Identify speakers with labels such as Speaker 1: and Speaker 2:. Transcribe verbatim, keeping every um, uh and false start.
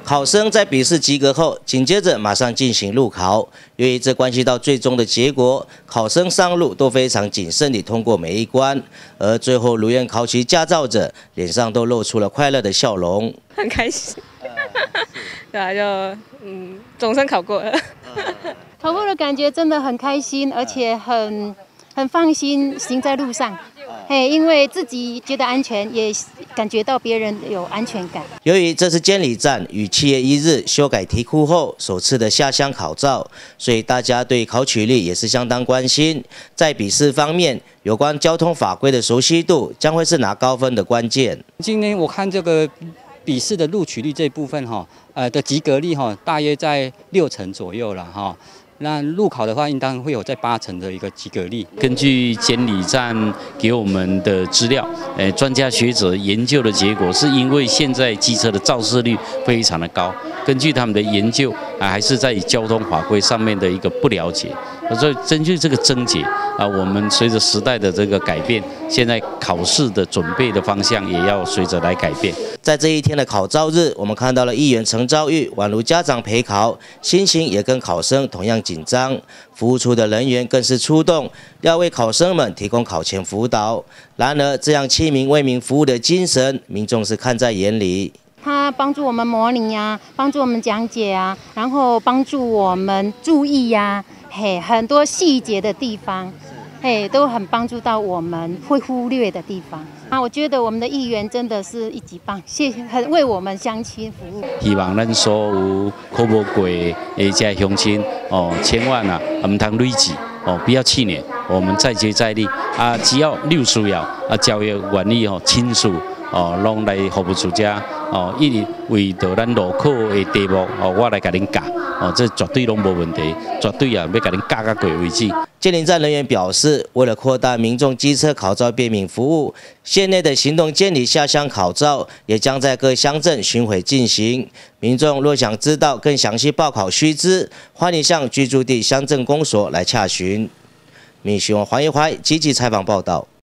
Speaker 1: 考生在笔试及格后，紧接着马上进行路考。由于这关系到最终的结果，考生上路都非常谨慎地通过每一关，而最后如愿考取驾照者，脸上都露出了快乐的笑容。
Speaker 2: 很开心，对啊，就嗯，总算考过了。
Speaker 3: 考过的感觉真的很开心，而且很很放心行在路上。嘿，因为自己觉得安全，也感觉到别人有安全感。
Speaker 1: 由于这次监理站于七月一日修改题库后首次的下乡考照，所以大家对考取率也是相当关心。在笔试方面，有关交通法规的熟悉度将会是拿高分的关键。
Speaker 4: 今天我看这个笔试的录取率这部分哈，呃的及格率哈，大约在六成左右了哈。那路考的话，应当会有在八成的一个及格率。
Speaker 5: 根据监理站给我们的资料，呃，专家学者研究的结果，是因为现在机车的肇事率非常的高。根据他们的研究啊，还是在交通法规上面的一个不了解。所以根据这个症结啊，我们随着时代的这个改变，现在考试的准备的方向也要随着来改变。
Speaker 1: 在这一天的考照日，我们看到了议员陈昭玉宛如家长陪考，心情也跟考生同样紧张。服务处的人员更是出动，要为考生们提供考前辅导。然而，这样亲民为民服务的精神，民众是看在眼里。
Speaker 3: 他帮助我们模拟啊，帮助我们讲解啊，然后帮助我们注意呀、啊，嘿，很多细节的地方，嘿，都很帮助到我们会忽略的地方。啊，我觉得我们的议员真的是一级棒，谢谢，很为我们乡亲服务。
Speaker 5: 希望咱所有考不过的这乡亲哦，千万啊，唔通累积哦，不要气馁，我们再接再厉啊！只要你有需要啊，教育愿意哦，亲属哦，拢来服务处家哦，一直为着咱路考的题目哦，我来给您教哦，这绝对拢无问题，绝对啊，要给您教到过为止。
Speaker 1: 监理站人员表示，为了扩大民众机车考照便民服务，县内的行动监理下乡考照也将在各乡镇巡回进行。民众若想知道更详细报考须知，欢迎向居住地乡镇公所来洽询。民讯黄一怀积极采访报道。